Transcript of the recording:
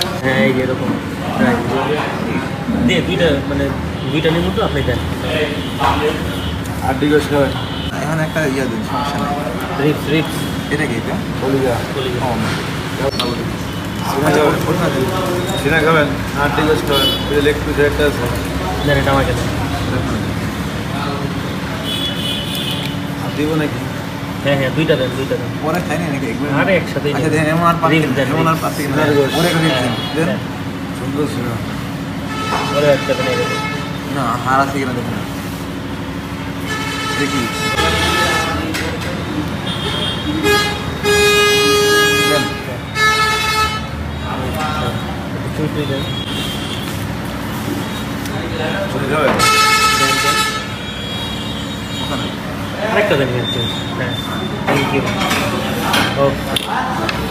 হ্যাঁ এই যেরকম দিয়ে দুইটা মানে দুইটা নিমু তো আপনি দেন। আর ডিগোস খাবেন? এখন একটা ইয়ে দিন, সমস্যা নেই। রিপস রিপস এটা কি এটা? কলিজা। ও, সিনা খাবেন? আর ডিগোস খাবেন? লেগ পিস একটা আছে। দেন এটা আমাকে দেন। আর দিব নাকি? হ্যাঁ হ্যাঁ দুইটা দেন দুইটা দেন। পরে খাই না নাকি একবার? আরে একসাথেই আচ্ছা দেন। দেন, এমন আর রিপস দেন, এমন আর রিপস। পাচ্ছি না। সিনার গোশ। ওরে একটা রিপস দেন। দেন। দেন। সুন্দর সিনা। ওরে একটা দেন এরকম। না, হার আছে কিনা দেখুন। দেখি। দেন। চুই দেন। চলে খাবেন? দেন দেন। ওখানে। আরেকটা দেন কিন্তু। হ্যাঁ থ্যাংক ইউ। ওকে।